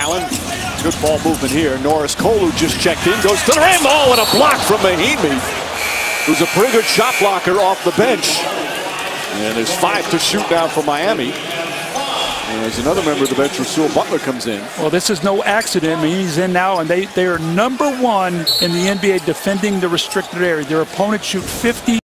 Allen, good ball movement here. Norris Cole, who just checked in, goes to the rim. Oh, and a block from Mahinmi, who's a pretty good shot blocker off the bench. And there's 5 to shoot now for Miami. And there's another member of the bench, Rasul Butler, comes in. Well, this is no accident. I mean, he's in now, and they are #1 in the NBA defending the restricted area. Their opponents shoot 50.